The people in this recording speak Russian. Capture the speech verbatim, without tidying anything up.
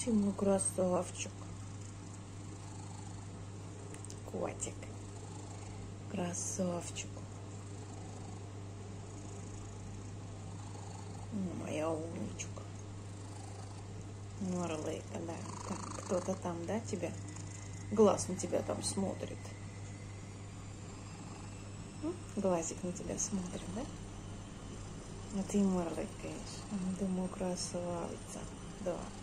Ты мой красавчик. Котик. Красавчик. Моя умничка. Мурлыка, да. Так, кто-то там, да, тебя? Глаз на тебя там смотрит. Глазик на тебя смотрит, да? А ты мурлыкаешь. Думаю, красавица. Да.